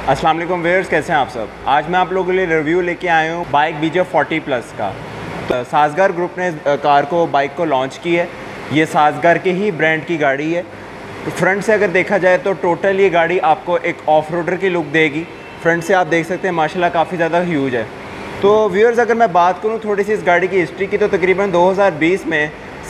अस्सलाम वालेकुम व्यूअर्स, कैसे हैं आप सब। आज मैं आप लोगों के लिए रिव्यू लेके आया हूँ बाइक BJ 40 प्लस का। तो साज़गार ग्रुप ने बाइक को लॉन्च की है। ये साज़गार के ही ब्रांड की गाड़ी है। फ्रंट से अगर देखा जाए तो टोटल ये गाड़ी आपको एक ऑफ रोडर की लुक देगी। फ्रंट से आप देख सकते हैं माशाल्लाह काफ़ी ज़्यादा ह्यूज है। तो व्यूअर्स, अगर मैं बात करूँ थोड़ी सी इस गाड़ी की हिस्ट्री की, तो तकरीबन 2020 में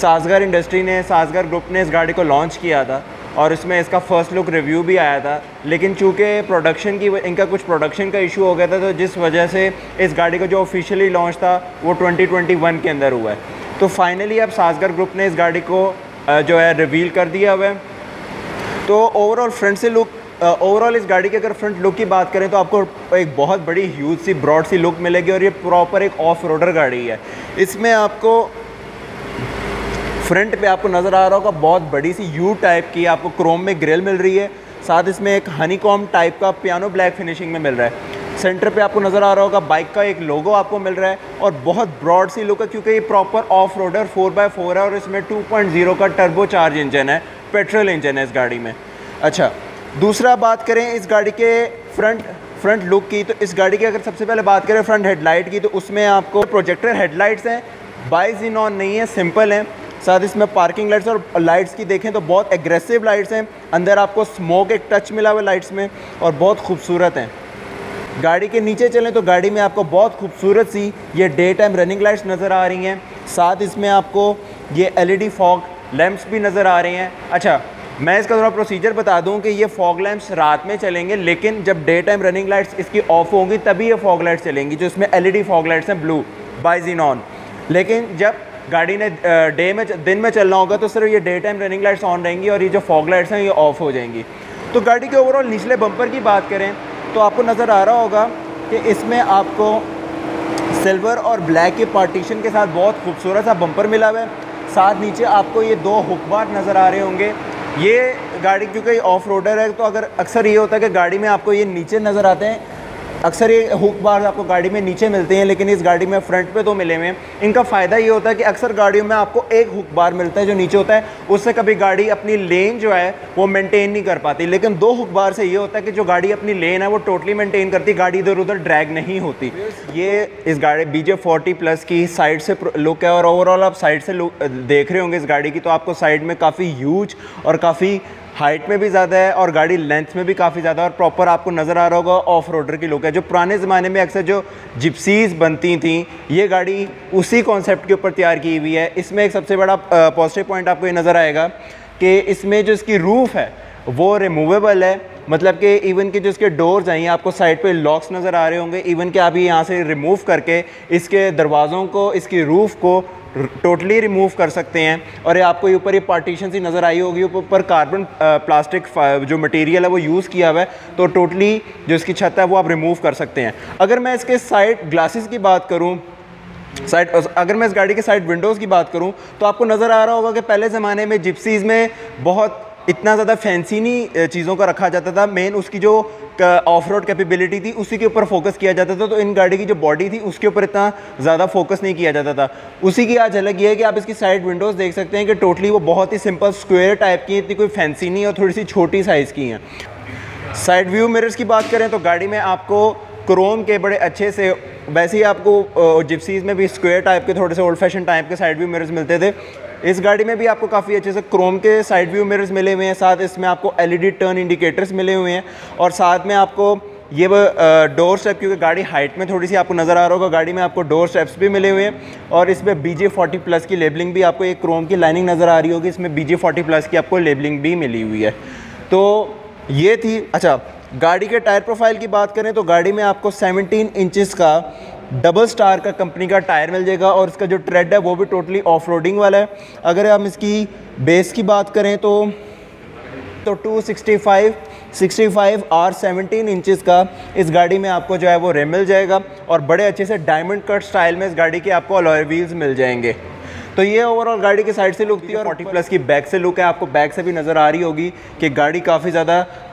साज़गार ग्रुप ने इस गाड़ी को लॉन्च किया था और इसमें इसका फ़र्स्ट लुक रिव्यू भी आया था। लेकिन चूँकि इनका कुछ प्रोडक्शन का इशू हो गया था, तो जिस वजह से इस गाड़ी का जो ऑफिशियली लॉन्च था वो 2021 के अंदर हुआ है। तो फाइनली अब साज़गार ग्रुप ने इस गाड़ी को जो है रिवील कर दिया हुआ है। तो ओवरऑल इस गाड़ी के अगर फ्रंट लुक की बात करें तो आपको एक बहुत बड़ी ह्यूज सी ब्रॉड सी लुक मिलेगी और ये प्रॉपर एक ऑफ रोडर गाड़ी है। इसमें आपको फ्रंट पे आपको नज़र आ रहा होगा बहुत बड़ी सी यू टाइप की आपको क्रोम में ग्रिल मिल रही है। साथ इसमें एक हनीकॉम टाइप का पियानो ब्लैक फिनिशिंग में मिल रहा है। सेंटर पे आपको नज़र आ रहा होगा बाइक का एक लोगो आपको मिल रहा है और बहुत ब्रॉड सी लुक है, क्योंकि ये प्रॉपर ऑफ रोडर 4x4 है और इसमें 2.0 का टर्बो चार्ज इंजन है, पेट्रोल इंजन है इस गाड़ी में। अच्छा, दूसरा बात करें इस गाड़ी के फ्रंट लुक की, तो इस गाड़ी की अगर सबसे पहले बात करें फ्रंट हेडलाइट की, तो उसमें आपको प्रोजेक्टर हेडलाइट्स हैं, बाइजीनॉन नहीं है, सिंपल हैं। साथ इसमें पार्किंग लाइट्स और लाइट्स की देखें तो बहुत एग्रेसिव लाइट्स हैं। अंदर आपको स्मोक एक टच मिला हुआ लाइट्स में और बहुत खूबसूरत हैं। गाड़ी के नीचे चलें तो गाड़ी में आपको बहुत खूबसूरत सी ये डे टाइम रनिंग लाइट्स नज़र आ रही हैं। साथ इसमें आपको ये LED फॉग लैंप्स भी नज़र आ रहे हैं। अच्छा, मैं इसका थोड़ा प्रोसीजर बता दूं कि ये फॉग लैंप्स रात में चलेंगे, लेकिन जब डे टाइम रनिंग लाइट्स इसकी ऑफ होंगी तभी ये फॉग लाइट्स चलेंगी, जो इसमें LED फॉग लाइट्स हैं ब्लू बाइजीनॉन। लेकिन जब गाड़ी ने दिन में चलना होगा तो सिर्फ ये day time running lights on रहेंगी और ये जो फॉग लाइट्स हैं ये ऑफ हो जाएंगी। तो गाड़ी के ओवरऑल निचले बम्पर की बात करें तो आपको नज़र आ रहा होगा कि इसमें आपको सिल्वर और ब्लैक के पार्टीशन के साथ बहुत खूबसूरत सा बम्पर मिला हुआ है। साथ नीचे आपको ये 2 हुक बार नज़र आ रहे होंगे। ये गाड़ी क्योंकि ऑफ रोडर है तो अगर अक्सर ये होता है कि गाड़ी में आपको ये नीचे नज़र आते हैं, अक्सर ये हुक बार आपको गाड़ी में नीचे मिलते हैं, लेकिन इस गाड़ी में फ्रंट पे 2 मिले हुए हैं। इनका फ़ायदा ये होता है कि अक्सर गाड़ियों में आपको एक हुक बार मिलता है जो नीचे होता है, उससे कभी गाड़ी अपनी लेन जो है वो मेंटेन नहीं कर पाती। लेकिन 2 हुक बार से ये होता है कि जो गाड़ी अपनी लेन है वो टोटली मेंटेन करती, गाड़ी इधर उधर ड्रैग नहीं होती। ये इस गाड़ी BJ 40 प्लस की साइड से लुक है और ओवरऑल आप साइड से लुक देख रहे होंगे इस गाड़ी की, तो आपको साइड में काफ़ी ह्यूज और काफ़ी हाइट में भी ज़्यादा है और गाड़ी लेंथ में भी काफ़ी ज़्यादा और प्रॉपर आपको नज़र आ रहा होगा ऑफ रोडर की लुक है। जो पुराने ज़माने में अक्सर जो जिप्सीज़ बनती थी, ये गाड़ी उसी कॉन्सेप्ट के ऊपर तैयार की हुई है। इसमें एक सबसे बड़ा पॉजिटिव पॉइंट आपको ये नज़र आएगा कि इसमें जो इसकी रूफ़ है वो रिमूवेबल है, मतलब कि इवन कि जो इसके डोर्स हैं आपको साइड पे लॉक्स नज़र आ रहे होंगे, इवन कि आप ये यहाँ से रिमूव करके इसके दरवाज़ों को, इसकी रूफ़ को टोटली रिमूव कर सकते हैं। और ये आपको ऊपर ये पार्टीशन सी नज़र आई होगी, ऊपर कार्बन प्लास्टिक जो मटेरियल है वो यूज़ किया हुआ है, तो टोटली जो इसकी छत है वो आप रिमूव कर सकते हैं। अगर मैं इसके साइड ग्लासेस की बात करूँ, अगर मैं इस गाड़ी के साइड विंडोज़ की बात करूँ तो आपको नज़र आ रहा होगा कि पहले ज़माने में जिप्सीज़ में बहुत इतना ज़्यादा फैंसी नहीं चीज़ों का रखा जाता था, मेन उसकी जो ऑफ रोड कैपेबिलिटी थी उसी के ऊपर फोकस किया जाता था। तो इन गाड़ी की जो बॉडी थी उसके ऊपर इतना ज़्यादा फोकस नहीं किया जाता था। उसी की आज अलग ये है कि आप इसकी साइड विंडोज़ देख सकते हैं कि टोटली वो बहुत ही सिंपल स्क्वायर टाइप की, इतनी कोई फैंसी नहीं और थोड़ी सी छोटी साइज़ की हैं। साइड व्यू मिरर्स की बात करें तो गाड़ी में आपको क्रोम के बड़े अच्छे से, वैसे ही आपको जिप्सीज़ में भी स्क्वायर टाइप के थोड़े से ओल्ड फैशन टाइप के साइड व्यू मिरर्स मिलते थे, इस गाड़ी में भी आपको काफ़ी अच्छे से क्रोम के साइड व्यू मिरर्स मिले हुए हैं। साथ इसमें आपको LED टर्न इंडिकेटर्स मिले हुए हैं और साथ में आपको ये डोर स्टेप, क्योंकि गाड़ी हाइट में थोड़ी सी आपको नज़र आ रहा होगा, गाड़ी में आपको डोर स्टेप्स भी मिले हुए हैं और इसमें BJ 40 प्लस की लेबलिंग भी, आपको एक क्रोम की लाइनिंग नज़र आ रही होगी, इसमें BJ 40 प्लस की आपको लेबलिंग भी मिली हुई है। तो ये थी। अच्छा, गाड़ी के टायर प्रोफाइल की बात करें तो गाड़ी में आपको 17 इंचज़ का डबल स्टार का कंपनी का टायर मिल जाएगा और इसका जो ट्रेड है वो भी टोटली ऑफ रोडिंग वाला है। अगर हम इसकी बेस की बात करें तो 265 और 17 इंचज़ का इस गाड़ी में आपको जो है वो रिम मिल जाएगा और बड़े अच्छे से डायमंड कट स्टाइल में इस गाड़ी के आपको अलॉय व्हील्स मिल जाएंगे। तो ये ओवरऑल गाड़ी की साइड से लुक थी और 40 प्लस की बैक से लुक है। आपको बैक से भी नज़र आ रही होगी कि गाड़ी काफ़ी ज़्यादा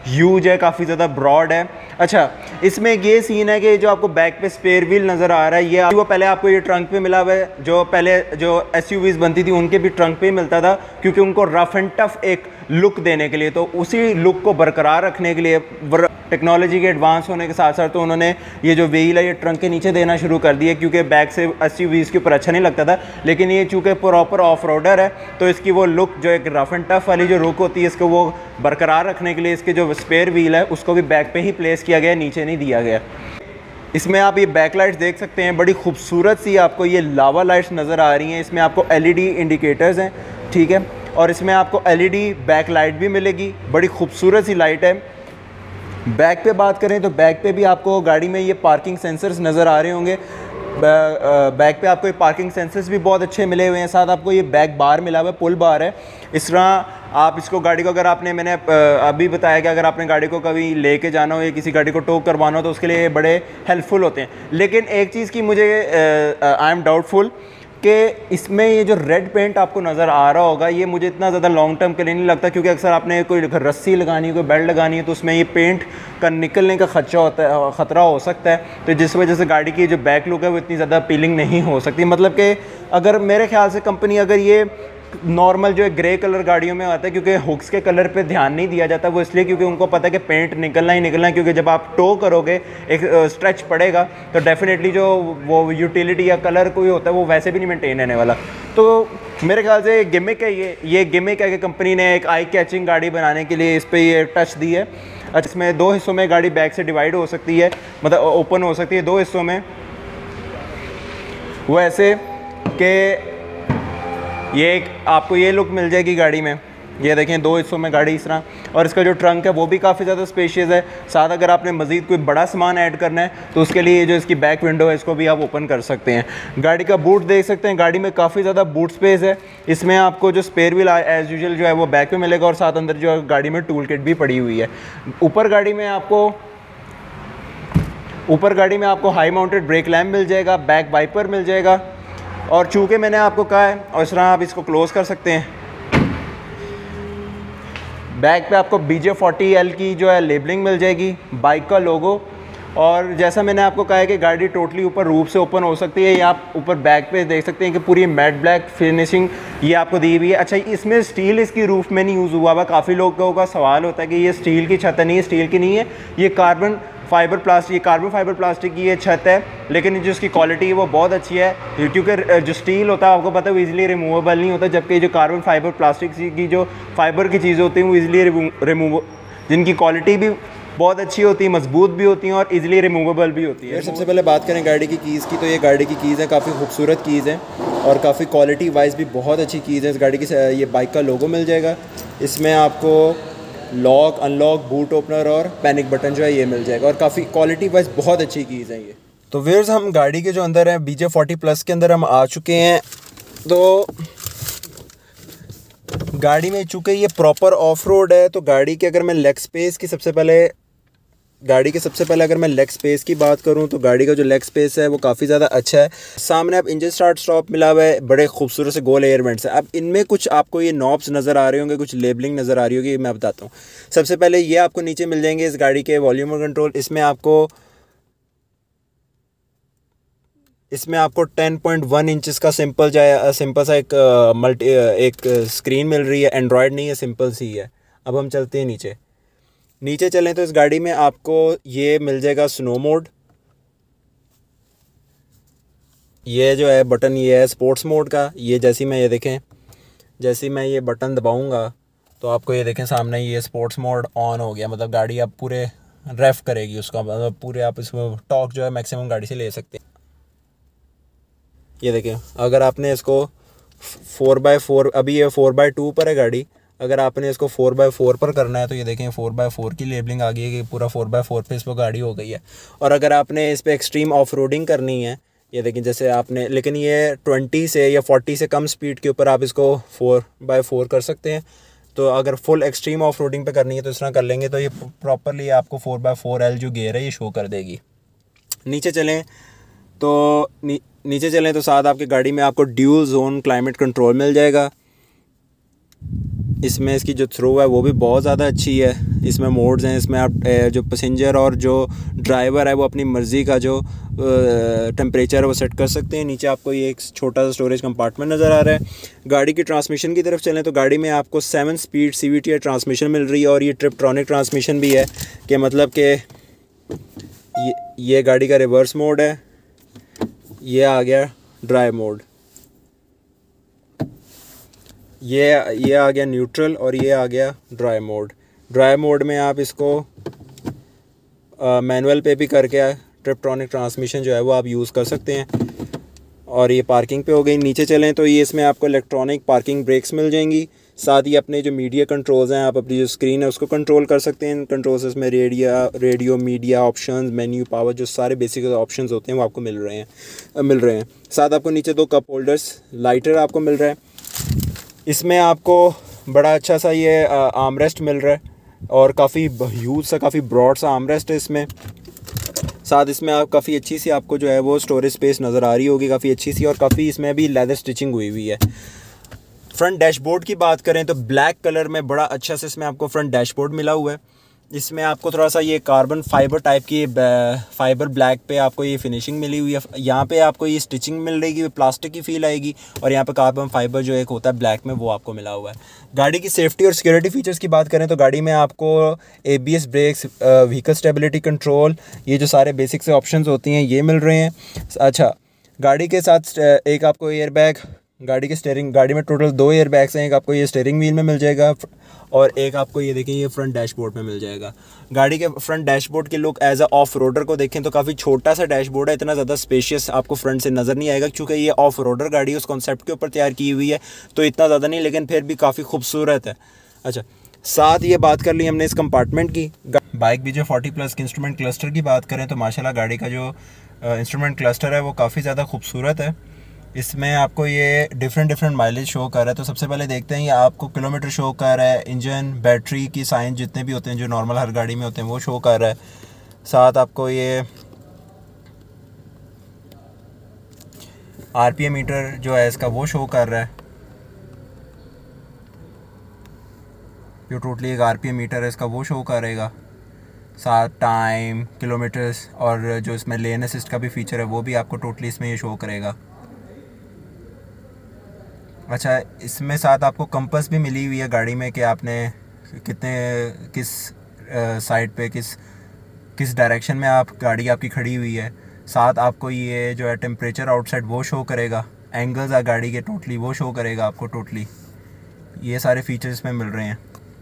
ह्यूज है, काफ़ी ज़्यादा ब्रॉड है। अच्छा, इसमें ये सीन है कि जो आपको बैक पे स्पेयर व्हील नज़र आ रहा है, ये वो पहले आपको ये ट्रंक पे मिला हुआ है, जो पहले जो SUVs बनती थी उनके भी ट्रंक पे ही मिलता था, क्योंकि उनको रफ एंड टफ एक लुक देने के लिए, तो उसी लुक को बरकरार रखने के लिए टेक्नोलॉजी के एडवांस होने के साथ साथ तो उन्होंने ये जो व्हील है ये ट्रंक के नीचे देना शुरू कर दिया, क्योंकि बैक से SUVs के ऊपर अच्छा नहीं लगता था। लेकिन ये चूँकि प्रॉपर ऑफ रोडर है तो इसकी वो लुक जो एक रफ एंड टफ वाली जो लुक होती है इसको वो बरकरार रखने के लिए इसके जो स्पेयर व्हील है उसको भी बैक पे ही प्लेस किया गया, नीचे नहीं दिया गया। इसमें आप ये बैक लाइट्स देख सकते हैं, बड़ी खूबसूरत सी आपको ये लावा लाइट्स नज़र आ रही हैं। इसमें आपको LED इंडिकेटर्स हैं, ठीक है, और इसमें आपको LED बैक लाइट भी मिलेगी, बड़ी खूबसूरत सी लाइट है। बैक पे बात करें तो बैक पे भी आपको गाड़ी में ये पार्किंग सेंसर्स नज़र आ रहे होंगे। बैक पे आपको ये पार्किंग सेंसर्स भी बहुत अच्छे मिले हुए हैं, साथ आपको ये बैक बार मिला हुआ है, पुल बार है। इस तरह आप इसको गाड़ी को अगर आपने, मैंने अभी बताया कि अगर आपने गाड़ी को कभी लेके जाना हो या किसी गाड़ी को टो करवाना हो तो उसके लिए बड़े हेल्पफुल होते हैं। लेकिन एक चीज़ की मुझे आई एम डाउटफुल कि इसमें ये जो रेड पेंट आपको नज़र आ रहा होगा ये मुझे इतना ज़्यादा लॉन्ग टर्म के लिए नहीं लगता, क्योंकि अक्सर आपने कोई रस्सी लगानी है, कोई बेल्ट लगानी है तो उसमें ये पेंट का निकलने का ख़तरा हो सकता है, तो जिस वजह से गाड़ी की जो बैक लुक है वो इतनी ज़्यादा अपीलिंग नहीं हो सकती। मतलब कि अगर मेरे ख्याल से कंपनी अगर ये नॉर्मल जो है ग्रे कलर गाड़ियों में आता है, क्योंकि हुक्स के कलर पे ध्यान नहीं दिया जाता, वो इसलिए क्योंकि उनको पता है कि पेंट निकलना ही निकलना है, क्योंकि जब आप टो करोगे एक स्ट्रेच पड़ेगा तो डेफिनेटली जो वो यूटिलिटी या कलर कोई होता है वो वैसे भी नहीं मेंटेन रहने वाला। तो मेरे ख्याल से गिमिक है, ये गिमिक है कि कंपनी ने एक आई कैचिंग गाड़ी बनाने के लिए इस पर ये टच दी है। अच्छा, इसमें 2 हिस्सों में गाड़ी बैक से डिवाइड हो सकती है, मतलब ओपन हो सकती है 2 हिस्सों में, वो ऐसे कि ये एक आपको ये लुक मिल जाएगी गाड़ी में। ये देखें 2 हिस्सों में गाड़ी इस तरह, और इसका जो ट्रंक है वो भी काफ़ी ज़्यादा स्पेशियस है। साथ अगर आपने मज़ीद कोई बड़ा सामान ऐड करना है तो उसके लिए जो इसकी बैक विंडो है इसको भी आप ओपन कर सकते हैं। गाड़ी का बूट देख सकते हैं, गाड़ी में काफ़ी ज़्यादा बूट स्पेस है। इसमें आपको जो स्पेयर व्हील एज़ यूजुअल जो है वो बैक में मिलेगा, और साथ अंदर जो है गाड़ी में टूल किट भी पड़ी हुई है। ऊपर गाड़ी में आपको हाई माउंटेड ब्रेक लैम्प मिल जाएगा, बैक वाइपर मिल जाएगा, और चूँकि मैंने आपको कहा है, और इस तरह आप इसको क्लोज़ कर सकते हैं। बैक पे आपको BJ40L की जो है लेबलिंग मिल जाएगी, बाइक का लोगो, और जैसा मैंने आपको कहा है कि गाड़ी टोटली ऊपर रूफ से ओपन हो सकती है। ये आप ऊपर बैक पे देख सकते हैं कि पूरी मैट ब्लैक फिनिशिंग ये आपको दी हुई है। अच्छा, इसमें स्टील इसकी रूफ में नहीं यूज़ हुआ हुआ। काफ़ी लोगों का सवाल होता है कि ये स्टील की छत है, नहीं, स्टील की नहीं है, ये कार्बन फाइबर प्लास्टिक की ये छत है, लेकिन जो इसकी क्वालिटी है वो बहुत अच्छी है, क्योंकि जो स्टील होता है आपको पता है वो ईज़िली रिमूवेबल नहीं होता, जबकि जो कार्बन फाइबर प्लास्टिक की जो फाइबर की चीज़ें होती हैं वो ईज़िली रिमूव, जिनकी क्वालिटी भी बहुत अच्छी होती है, मजबूत भी होती हैं और इजीली रिमूवेबल भी होती है। सबसे पहले बात करें गाड़ी की कीज़ की, तो ये गाड़ी की कीज़ है, काफ़ी खूबसूरत कीज़ है और काफ़ी क्वालिटी वाइज भी बहुत अच्छी कीज़ है। इस गाड़ी की ये बाइक का लोगो मिल जाएगा, इसमें आपको लॉक, अनलॉक, बूट ओपनर और पैनिक बटन जो है ये मिल जाएगा, और काफ़ी क्वालिटी वाइज बहुत अच्छी कीज़ है ये। तो व्यूअर्स, हम गाड़ी के जो अंदर है BJ40+ के अंदर हम आ चुके हैं। तो गाड़ी में चूँकि ये प्रॉपर ऑफ रोड है, तो गाड़ी के अगर मैं लेग स्पेस की सबसे पहले अगर मैं लेग स्पेस की बात करूं तो गाड़ी का जो लेग स्पेस है वो काफ़ी ज़्यादा अच्छा है। सामने आप इंजन स्टार्ट स्टॉप मिला हुआ है, बड़े खूबसूरत से गोल एयर वेंट्स है। अब इनमें कुछ आपको ये नॉब्स नज़र आ रहे होंगे, कुछ लेबलिंग नज़र आ रही होगी, मैं बताता हूँ। सबसे पहले ये आपको नीचे मिल जाएंगे इस गाड़ी के वॉल्यूम कंट्रोल। इसमें आपको 10.1 इंचज़ का सिंपल सा एक स्क्रीन मिल रही है। एंड्रॉयड नहीं है, सिंपल सी है। अब हम चलते हैं नीचे चलें तो इस गाड़ी में आपको ये मिल जाएगा स्नो मोड। ये जो है बटन ये है स्पोर्ट्स मोड का। ये जैसे मैं ये बटन दबाऊंगा तो आपको ये देखें सामने ये स्पोर्ट्स मोड ऑन हो गया। मतलब गाड़ी आप पूरे रेफ करेगी उसका, मतलब पूरे आप इसमें टॉर्क जो है मैक्सिमम गाड़ी से ले सकते हैं। ये देखें, अगर आपने इसको 4x4, अभी ये 4x2 पर है गाड़ी, अगर आपने इसको 4x4 पर करना है तो ये देखें 4x4 की लेबलिंग आ गई है कि पूरा 4x4 पे इस पर गाड़ी हो गई है। और अगर आपने इस पर एक्सट्रीम ऑफ रोडिंग करनी है, ये देखें जैसे आपने, लेकिन ये 20 से या 40 से कम स्पीड के ऊपर आप इसको 4x4 कर सकते हैं। तो अगर फुल एक्सट्रीम ऑफ रोडिंग पे करनी है तो इस तरह कर लेंगे तो ये प्रॉपरली आपको 4x4L जो गेयर है ये शो कर देगी। नीचे चलें तो साथ आपकी गाड़ी में आपको ड्यूल जोन क्लाइमेट कंट्रोल मिल जाएगा। इसमें इसकी जो थ्रो है वो भी बहुत ज़्यादा अच्छी है। इसमें मोड्स हैं, इसमें आप जो पैसेंजर और जो ड्राइवर है वो अपनी मर्ज़ी का जो टेम्परेचर है वो सेट कर सकते हैं। नीचे आपको ये एक छोटा सा स्टोरेज कंपार्टमेंट नज़र आ रहा है। गाड़ी की ट्रांसमिशन की तरफ चलें तो गाड़ी में आपको 7 स्पीड CVT ट्रांसमिशन मिल रही है और ये ट्रिपट्रॉनिक ट्रांसमिशन भी है, कि मतलब कि ये गाड़ी का रिवर्स मोड है, ये आ गया ड्राइव मोड, ये आ गया न्यूट्रल और ये आ गया ड्राइव मोड। ड्राइव मोड में आप इसको मैनुअल पे भी करके ट्रिपट्रॉनिक ट्रांसमिशन जो है वो आप यूज़ कर सकते हैं। और ये पार्किंग पे हो गई। नीचे चलें तो ये इसमें आपको इलेक्ट्रॉनिक पार्किंग ब्रेक्स मिल जाएंगी। साथ ही अपने जो मीडिया कंट्रोल्स हैं, आप अपनी जो स्क्रीन है उसको कंट्रोल कर सकते हैं। कंट्रोल्स में radio media options, menu, power, जो सारे बेसिक ऑप्शंस होते हैं वो आपको मिल रहे हैं। साथ आपको नीचे 2 कप होल्डर्स, लाइटर आपको मिल रहा है। इसमें आपको बड़ा अच्छा सा ये आर्मरेस्ट मिल रहा है और काफ़ी ह्यूज सा, काफ़ी ब्रॉड सा आर्मरेस्ट है इसमें। साथ इसमें आप काफ़ी अच्छी सी आपको जो है वो स्टोरेज स्पेस नज़र आ रही होगी, काफ़ी अच्छी सी, और काफ़ी इसमें भी लेदर स्टिचिंग हुई हुई है। फ्रंट डैशबोर्ड की बात करें तो ब्लैक कलर में बड़ा अच्छा से इसमें आपको फ्रंट डैशबोर्ड मिला हुआ है। इसमें आपको थोड़ा सा ये कार्बन फाइबर टाइप की फाइबर ब्लैक पे आपको ये फिनिशिंग मिली हुई है। यहाँ पे आपको ये स्टिचिंग मिल रही, प्लास्टिक की फील आएगी, और यहाँ पे कार्बन फाइबर जो एक होता है ब्लैक में वो आपको मिला हुआ है। गाड़ी की सेफ्टी और सिक्योरिटी फीचर्स की बात करें तो गाड़ी में आपको ABS brakes, vehicle stability control, ये जो सारे बेसिक से ऑप्शंस होती हैं ये मिल रहे हैं। अच्छा, गाड़ी के साथ एक आपको एयर बैग, गाड़ी में टोटल 2 एयर बैग्स हैं। एक आपको ये स्टीयरिंग व्हील में मिल जाएगा और एक आपको ये देखें ये फ्रंट डैशबोर्ड में मिल जाएगा। गाड़ी के फ्रंट डैशबोर्ड के look as a off roader को देखें तो काफ़ी छोटा सा डैशबोर्ड है, इतना ज़्यादा स्पेशियस आपको फ्रंट से नज़र नहीं आएगा, क्योंकि ये ऑफ रोडर गाड़ी है, उस कॉन्सेप्ट के ऊपर तैयार की हुई है, तो इतना ज़्यादा नहीं, लेकिन फिर भी काफ़ी खूबसूरत है। अच्छा, साथ ये बात कर ली हमने इस कंपार्टमेंट की। बाइक भी जो 40+ के इंस्ट्रूमेंट क्लस्टर की बात करें तो माशाल्लाह गाड़ी का जो इंस्ट्रूमेंट क्लस्टर है वो काफ़ी ज़्यादा खूबसूरत है। इसमें आपको ये डिफरेंट माइलेज शो कर रहा है। तो सबसे पहले देखते हैं, ये आपको किलोमीटर शो कर रहा है, इंजन, बैटरी की साइन जितने भी होते हैं जो नॉर्मल हर गाड़ी में होते हैं वो शो कर रहा है। साथ आपको ये RPM मीटर जो है इसका वो शो कर रहा है, जो टोटली एक RPM मीटर है इसका वो शो करेगा। साथ टाइम, किलोमीटर्स, और जो इसमें लेन असिस्ट का भी फीचर है वो भी आपको टोटली इसमें ये शो करेगा। अच्छा, इसमें साथ आपको कंपास भी मिली हुई है गाड़ी में कि आपने किस साइड पे किस डायरेक्शन में आप गाड़ी आपकी खड़ी हुई है। साथ आपको ये जो है टेम्परेचर आउटसाइड वो शो करेगा, एंगल्स है गाड़ी के टोटली वो शो करेगा आपको टोटली। ये सारे फीचर्स इसमें मिल रहे हैं।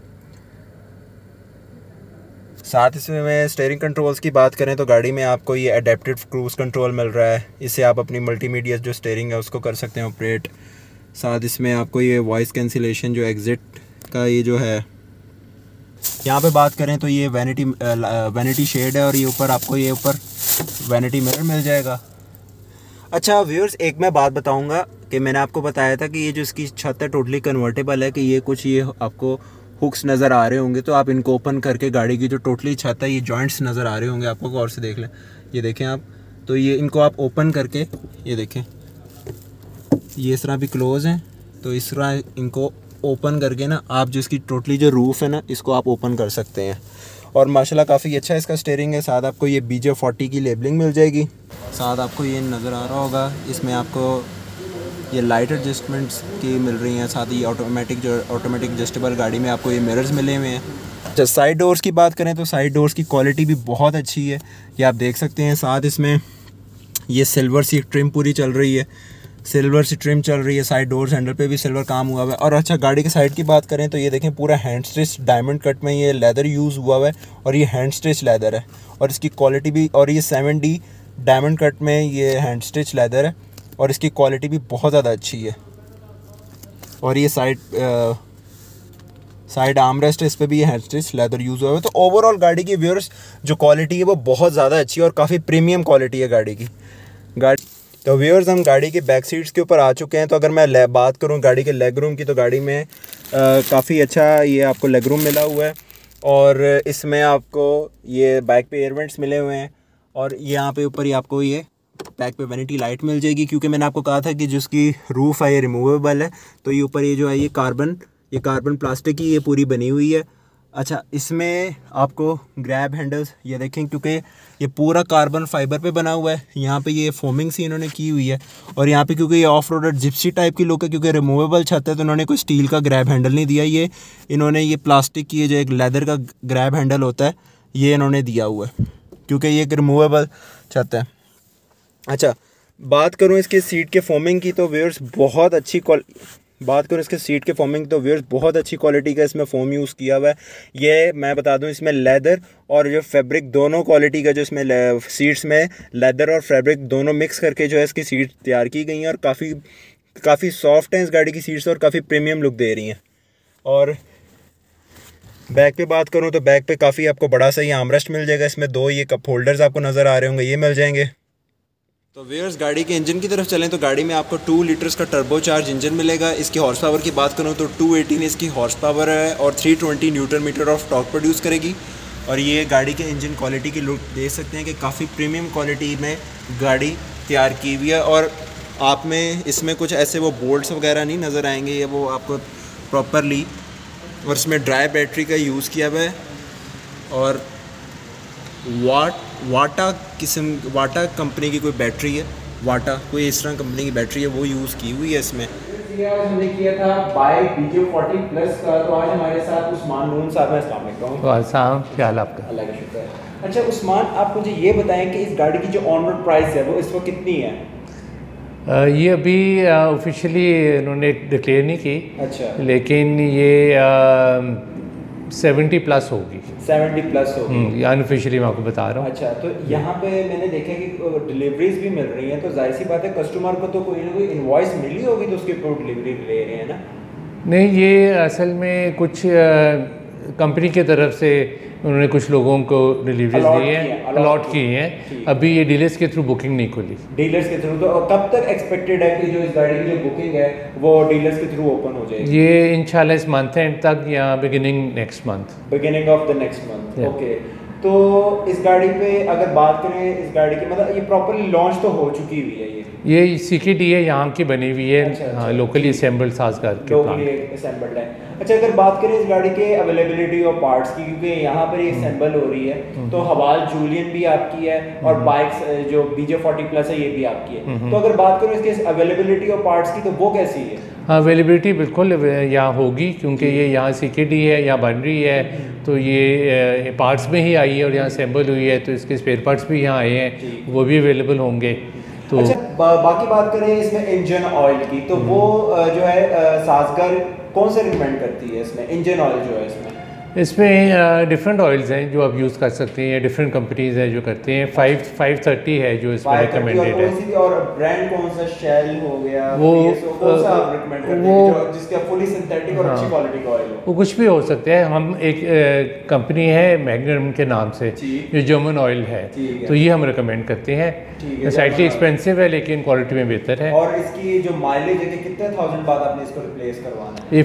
साथ इसमें स्टीयरिंग कंट्रोल्स की बात करें तो गाड़ी में आपको ये एडेप्टिव क्रूज़ कंट्रोल मिल रहा है, इससे आप अपनी मल्टीमीडिया जो स्टीयरिंग है उसको कर सकते हैं ऑपरेट। साथ इसमें आपको ये वॉइस कैंसिलेशन जो एग्ज़िट का ये जो है, यहाँ पे बात करें तो ये वैनिटी शेड है और ये ऊपर आपको ये ऊपर वैनिटी मिरर मिल जाएगा। अच्छा व्यूअर्स, एक मैं बात बताऊंगा कि मैंने आपको बताया था कि ये जो इसकी छत है टोटली कन्वर्टेबल है, कि ये कुछ ये आपको हुक्स नज़र आ रहे होंगे, तो आप इनको ओपन करके गाड़ी की जो टोटली छत है, ये जॉइंट्स नज़र आ रहे होंगे आपको, गौर से देख लें, ये देखें आप, तो ये इनको आप ओपन करके ये देखें, ये इस तरह भी क्लोज़ हैं, तो इस तरह इनको ओपन करके ना आप जो इसकी टोटली जो रूफ़ है ना इसको आप ओपन कर सकते हैं। और माशाल्लाह काफ़ी अच्छा इसका स्टीयरिंग है। साथ आपको ये BJ40 की लेबलिंग मिल जाएगी। साथ आपको ये नज़र आ रहा होगा, इसमें आपको ये लाइट एडजस्टमेंट्स की मिल रही हैं। साथ ही ऑटोमेटिक एडजस्टेबल गाड़ी में आपको ये मिरर्स मिले हुए हैं। अच्छा, साइड डोर्स की बात करें तो साइड डोर्स की क्वालिटी भी बहुत अच्छी है, ये आप देख सकते हैं। साथ इसमें ये सिल्वर सी ट्रिम पूरी चल रही है, सिल्वर सी ट्रिम चल रही है, साइड डोर्स हैंडल पे भी सिल्वर काम हुआ हुआ है। और अच्छा, गाड़ी के साइड की बात करें तो ये देखें पूरा हैंड स्टिच डायमंड कट में ये लेदर यूज़ हुआ हुआ है, और ये हैंड स्टिच लेदर है, और इसकी क्वालिटी भी, और ये 7D डायमंड कट में ये हैंड स्टिच लेदर है, और इसकी क्वालिटी भी बहुत ज़्यादा अच्छी है। और ये साइड आर्मरेस्ट है, इस पर भी ये हैंड स्टिच लेदर यूज़ हुआ है। तो ओवरऑल गाड़ी की व्यूअर्स जो क्वालिटी है वो बहुत ज़्यादा अच्छी है और काफ़ी प्रीमियम क्वालिटी है गाड़ी की। तो व्यूअर्स, हम गाड़ी के बैक सीट्स के ऊपर आ चुके हैं। तो अगर मैं बात करूं गाड़ी के लेग रूम की, तो गाड़ी में काफ़ी अच्छा ये आपको लेग रूम मिला हुआ है, और इसमें आपको ये बैक पे एयर वेंट्स मिले हुए हैं, और यहाँ पे ऊपर ही आपको ये बैक पे वैनिटी लाइट मिल जाएगी, क्योंकि मैंने आपको कहा था कि जिसकी रूफ़ है ये रिमूवेबल है, तो ये ऊपर ये जो है ये कार्बन ये कार्बन प्लास्टिक की ये पूरी बनी हुई है। अच्छा, इसमें आपको ग्रैब हैंडल्स ये देखें, क्योंकि ये पूरा कार्बन फाइबर पे बना हुआ है। यहाँ पे ये फोमिंग सी इन्होंने की हुई है, और यहाँ पे क्योंकि ये ऑफ रोडर जिप्सी टाइप की लुक है, क्योंकि रिमूवेबल छत है, तो उन्होंने कोई स्टील का ग्रैब हैंडल नहीं दिया। ये इन्होंने ये प्लास्टिक की जो एक लेदर का ग्रैब हैंडल होता है ये इन्होंने दिया हुआ है, क्योंकि ये एक रिमूवेबल छत है। अच्छा, बात करूँ इसके सीट के फोमिंग की तो व्यूअर्स बहुत अच्छी बहुत अच्छी क्वालिटी का इसमें फोम यूज़ किया हुआ है। ये मैं बता दूं, इसमें लेदर और जो फैब्रिक दोनों क्वालिटी का, जो इसमें सीट्स में लेदर और फैब्रिक दोनों मिक्स करके जो है इसकी सीट तैयार की गई हैं, और काफ़ी सॉफ्ट हैं इस गाड़ी की सीट्स और काफ़ी प्रीमियम लुक दे रही हैं। और बैक पे बात करूँ तो बैक पे काफ़ी आपको बड़ा सा ये आर्मरेस्ट मिल जाएगा। इसमें 2 ये कप होल्डर्स आपको नज़र आ रहे होंगे, ये मिल जाएंगे। तो व्यूअर्स, गाड़ी के इंजन की तरफ चलें तो गाड़ी में आपको 2 लीटर्स का टर्बो चार्ज इंजन मिलेगा। इसकी हॉर्स पावर की बात करूँ तो 218 इसकी हॉर्स पावर है और 320 newton metre of torque produce करेगी। और ये गाड़ी के इंजन क्वालिटी की लुक देख सकते हैं कि काफ़ी प्रीमियम क्वालिटी में गाड़ी तैयार की हुई है। और आप में इसमें कुछ ऐसे वो बोल्ट्स वगैरह नहीं नज़र आएंगे, ये वो आपको प्रॉपरली, और इसमें ड्राई बैटरी का यूज़ किया हुआ है। और वाटा कंपनी की कोई बैटरी है, वाटा कोई इस तरह कंपनी की बैटरी है, वो यूज़ की हुई है इसमें। हमने किया था बाइक BJ40 प्लस का। तो आज हमारे साथ उस्मान नून साहब हैं। अस्सलाम वालेकुम। क्या हाल आपका? अल्लाह का शुक्र है। अच्छा उस्मान, आप मुझे ये बताएं कि इस गाड़ी की जो ऑन रोड प्राइस है वो इस वक्त कितनी है? ये अभी ऑफिशियली इन्होंने डिक्लेयर नहीं की। अच्छा। लेकिन ये 70 प्लस होगी। 70 प्लस होगी, अनऑफिशियली मैं आपको बता रहा हूँ। अच्छा, तो यहाँ पे मैंने देखा कि डिलीवरीज भी मिल रही हैं, तो जाहिर सी बात है कस्टमर को तो कोई ना कोई इनवॉइस मिली होगी तो उसके ऊपर डिलीवरी ले रहे हैं ना? नहीं, ये असल में कुछ कंपनी की तरफ से उन्होंने कुछ लोगों को डिलीवरीज दी हैं, अलॉट की हैं। अभी ये डीलर्स के थ्रू बुकिंग नहीं खुली। डीलर्स के थ्रू, तो कब तक एक्सपेक्टेड है कि जो इस गाड़ी की जो बुकिंग है वो डीलर्स के थ्रू ओपन हो जाएगी? ये इंशाल्लाह इस मंथ एंड तक या beginning next month. Beginning of the next month, okay. तो इस गाड़ी पे अगर बात करें, इस गाड़ी की मतलब ये प्रॉपर्ली लॉन्च तो हो चुकी हुई है? ये CKD है, यहाँ की बनी हुई है। अच्छा, हाँ, लोकली असेंबल्ड साजगार के लोकली असेंबल्ड है। अच्छा, अगर बात करें इस गाड़ी के अवेलेबिलिटी ऑफ पार्ट्स की, क्योंकि यहाँ पर ये असेंबल हो रही है, तो हवाल जूलियन भी आपकी है और बाइक्स जो BJ40 प्लस है ये भी आपकी है। तो अगर बात करें इसके अवेलेबिलिटी ऑफ पार्ट्स की तो वो कैसी है? हाँ, अवेलेबिलिटी बिल्कुल यहाँ होगी, क्योंकि ये यहाँ CKD है, यहाँ बन रही है, तो ये पार्ट्स में ही आई है और यहाँ असेंबल हुई है, तो इसके स्पेयर पार्ट्स भी यहाँ आए हैं, वो भी अवेलेबल होंगे। तो अच्छा, बाकी बात करें इसमें इंजन ऑयल की, तो वो जो है साजगार कौन सा रिकमेंड करती है इसमें इंजन ऑयल जो है इसमें? इसमें डिफरेंट ऑयल्स हैं जो आप यूज़ कर सकते हैं, डिफरेंट कंपनीज हैं जो करते हैं। 530 है जो इसमें रिकमेंडेड है। और ब्रांड कौन सा? शेल हो गया, वो कौन सा आप रिकमेंड करते हैं जिसका फुली सिंथेटिक और अच्छी क्वालिटी का ऑयल हो? वो कुछ भी हो सकता है। हम एक कंपनी है मैग्नम के नाम से, जो जर्मन ऑयल है, तो ये हम रिकमेंड करते हैं। स्लाइटली एक्सपेंसिव है लेकिन क्वालिटी में बेहतर है। और इसकी जो माइलेज है, कितने थाउजेंड बाद आपने इसको रिप्लेस करवाना है? ये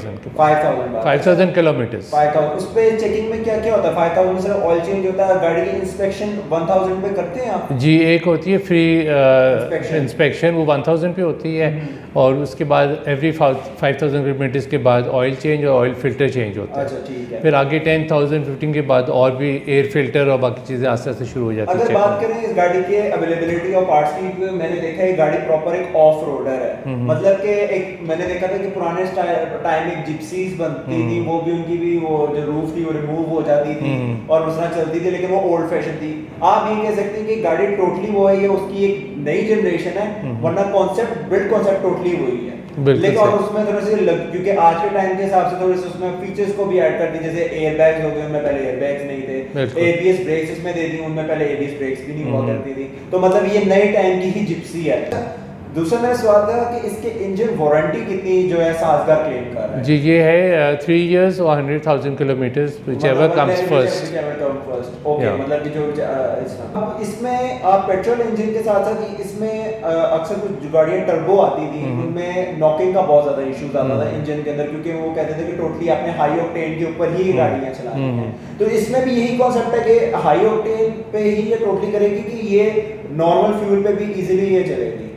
5000 किलोमीटर्स। उस पे चेकिंग में क्या क्या होता है? 5000 से ऑयल चेंज होता है, गाड़ी की इंस्पेक्शन 1000 पे करते हैं आप? जी, एक होती है फ्री इंस्पेक्शन, वो 1000 पे होती है, और उसके बाद एवरी 5000 किलोमीटर्स के बाद ऑयल चेंज और ऑयल फिल्टर चेंज होता है। अच्छा, ठीक है। फिर आगे 10,015 के बाद और भी एयर फिल्टर और बाकी चीज़ें आस्ते आस्ते शुरू हो जाती है। अगर बात करें इस गाड़ी के अवेलेबिलिटी और पार्ट्स की, मैंने देखा है गाड़ी प्रॉपर एक ऑफ रोडर है, मतलब कि एक मैंने देखा था कि पुराने टाइम में जिप्सीज बनती थी, वो भी उनकी भी वो जो रूफ थी वो रिमूव हो जाती थी और उस तरह चलती थी, लेकिन वो ओल्ड फैशन थी। आप ये कह सकते हैं कि गाड़ी टोटली वो है, ये उसकी एक नई जनरेशन है, वरना कॉन्सेप्ट बिल्ड कॉन्सेप्ट टोटली वही है। लेकिन और उसमें थोड़े से क्योंकि आज के टाइम के हिसाब से थोड़े से उसमें फीचर्स को भी ऐड कर दी, जैसे एयर बैग्स हो गए, उनमें पहले एयर बैग्स नहीं थे, ABS ब्रेक्स इसमें दे दी, उनमें पहले ABS ब्रेक्स भी नहीं हुआ करती थी। तो मतलब ये नए टाइम की ही जिप्सी है। दूसरा मेरा सवाल था कि इसके इंजन वारंटी कितनी जो है साजगार क्लेम कर रहा है? जी, ये है 3 years और 100,000 kilometres, whichever comes first. Okay, मतलब कि जो इसमें आप पेट्रोल इंजन के साथ साथ इसमें अक्सर कुछ गाड़ियां टर्बो आती थी, उनमें नॉकिंग का बहुत ज्यादा इश्यूज आता था इंजन के अंदर, क्योंकि वो कहते थे कि टोटली आपने हाई ऑक्टेन के ऊपर ही गाड़ियां चलानी है। तो इसमें भी यही कॉन्सेप्ट है कि हाई ऑक्टेन पे ही ये टोटली करेगी कि ये नॉर्मल फ्यूल पे भी इजीली ये चलेगी? बिल्कुल,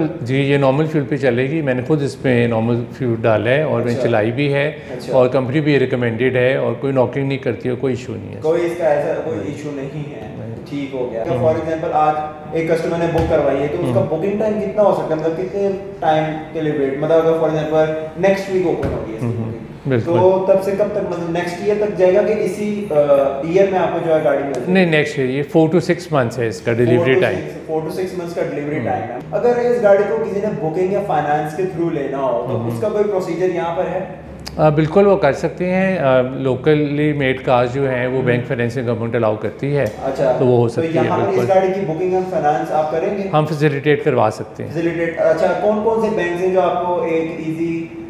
बिल्कुल जी, ये नॉर्मल फ्यूल पे चलेगी। मैंने खुद इसमें नॉर्मल फ्यूल डाला है और मैंने चलाई भी है और कंपनी भी रिकमेंडेड है और कोई नॉकिंग नहीं करती है, कोई इशू नहीं है, कोई इसका ऐसा कोई इशू नहीं है। ठीक हो गया। फॉर एग्जांपल आज एक कस्टमर ने बुक करवाई है तो उसका बुकिंग टाइम कितना हो सकता है, मतलब कितने टाइम के लिए वेट, मतलब अगर for example next week open हो गई तो तब से कब तक, मतलब नेक्स्ट ईयर तक जाएगा कि इसी ईयर में आपको जो है गाड़ी मिल जाएगी? नहीं, नेक्स्ट ईयर। ये 4 to 6 मंथ्स है इसका डिलीवरी टाइम। 4 to 6 मंथ्स का डिलीवरी टाइम है। अगर इस गाड़ी को किसी ने बुकिंग या फाइनेंस के थ्रू लेना हो तो उसका कोई प्रोसीजर यहाँ पर है? बिल्कुल वो कर सकते हैं। लोकली मेड कार्स जो हैं वो बैंक फाइनेंसिंग गवर्नमेंट अलाउ करती है। अच्छा, तो वो हो सकती है। यहाँ पर इस गाड़ी की बुकिंग एंड फाइनेंस आप करेंगे? हम फैसिलिटेट करवा सकते हैं। फैसिलिटेट, अच्छा कौन कौन से बैंक हैं जो आपको एक इजी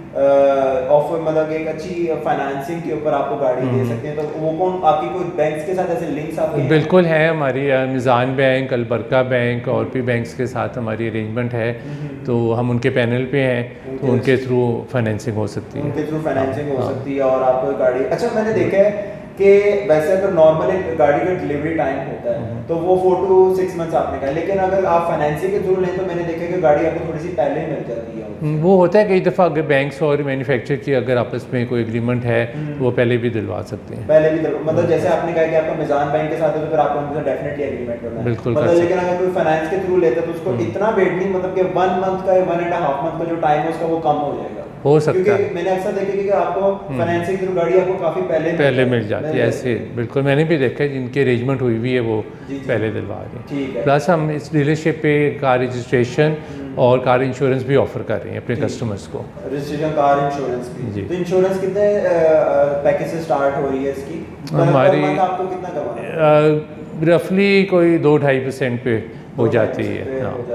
ऑफर, मतलब एक अच्छी फाइनेंसिंग के ऊपर आपको गाड़ी दे सकते हैं, तो वो कौन आपकी कोई बैंक्स के साथ ऐसे लिंक्स आपके हैं? बिल्कुल है, हमारी मिज़ान बैंक, अलबरका बैंक और भी बैंक्स के साथ हमारी अरेंजमेंट है, तो हम उनके पैनल पे हैं, तो उनके थ्रू फाइनेंसिंग हो सकती है। उनके थ्रू फाइनेंसिंग हो सकती है और आपको गाड़ी, अच्छा मैंने देखा है कि वैसे अगर नॉर्मल एक गाड़ी का डिलीवरी टाइम होता है तो वो 4 to 6 मंथ्स आपने कहा, लेकिन अगर आप फाइनेंसिंग के थ्रू लें तो मैंने देखा कि गाड़ी आपको थोड़ी सी पहले ही मिल जाती है। वो होता है कई दफ़ा, अगर बैंक्स और मैन्युफैक्चर की अगर आपस में कोई एग्रीमेंट है तो वो पहले भी दिलवा सकते हैं। पहले भी मतलब जैसे आपने कहा कि आपका मिज़ान बैंक के साथ है तो फिर आपको उनसे डेफिनेटली एग्रीमेंट करना है, बिल्कुल। मतलब लेकिन अगर कोई फाइनेंस के थ्रू लेता है तो उसको इतना वेट नहीं, मतलब कि 1 मंथ का 1.5 मंथ का जो टाइम है उसका वो कम हो जाएगा, हो सकता है। क्योंकि मैंने अक्सर देखा कि आपको फाइनेंसिंग थ्रू गाड़ी आपको काफ़ी पहले मिल जाती है ऐसे। बिल्कुल, मैंने भी देखा है जिनकी अरेंजमेंट हुई हुई है वो पहले दिलवा रहे हैं। ठीक है। प्लस हम इस डीलरशिप पे कार रजिस्ट्रेशन और कार इंश्योरेंस भी ऑफर कर रहे हैं अपने कस्टमर्स को। रजिस्ट्रेशन, कार इंश्योरेंस भी जी। तो इंश्योरेंस कितने पैकेज से स्टार्ट हो रही है इसकी? हमारी आपको कितना करवाना है? रफली कोई 2-2.5% पे हो जाती है।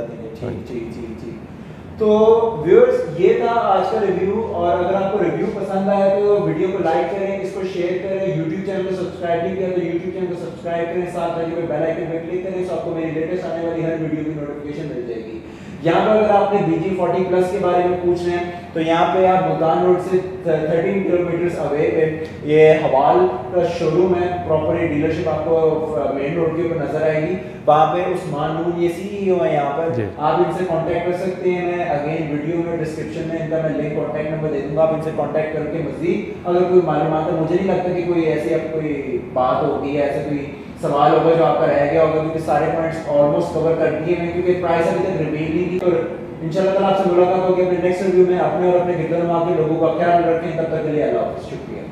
ठीक। तो व्यूअर्स ये था आज का रिव्यू, और अगर आपको रिव्यू पसंद आया तो वीडियो को लाइक करें, इसको शेयर करें, यूट्यूब चैनल को सब्सक्राइब नहीं किया तो यूट्यूब चैनल को सब्सक्राइब करें, साथ में बेल आइकन पर क्लिक करें तो आपको मेरी लेटेस्ट आने वाली हर वीडियो की नोटिफिकेशन मिल जाएगी। यहाँ पर अगर आपने BG40 प्लस के बारे में पूछ रहे हैं तो यहाँ पे आप मुल्तान रोड से 13 किलोमीटर अवे पे ये हवाल का शोरूम है, प्रॉपर ये डीलरशिप आपको मेन रोड के ऊपर नजर आएगी। वहाँ पे उस्मान नून ये CEO है यहाँ पर, आप इनसे कांटेक्ट कर सकते हैं। मैं अगेन वीडियो में डिस्क्रिप्शन में इनका मैं लिंक कॉन्टैक्ट नंबर दे दूंगा, आप इनसे कांटेक्ट करके मजीद अगर कोई मालूमात है, मुझे नहीं लगता कि कोई ऐसी अब कोई बात होगी, ऐसे कोई सवाल होगा जो आपका रह गया होगा, क्योंकि सारे पॉइंट्स ऑलमोस्ट कवर कर दिए हैं, क्योंकि प्राइस अभी तक रिवील नहीं की। तो इंशाल्लाह कल आपसे मुलाकात होगी अपने नेक्स्ट रिव्यू में। अपने और अपने गिरदन के लोगों का ख्याल रखें, तब तक के लिए अल्लाह हाफ़िज़, शुक्रिया।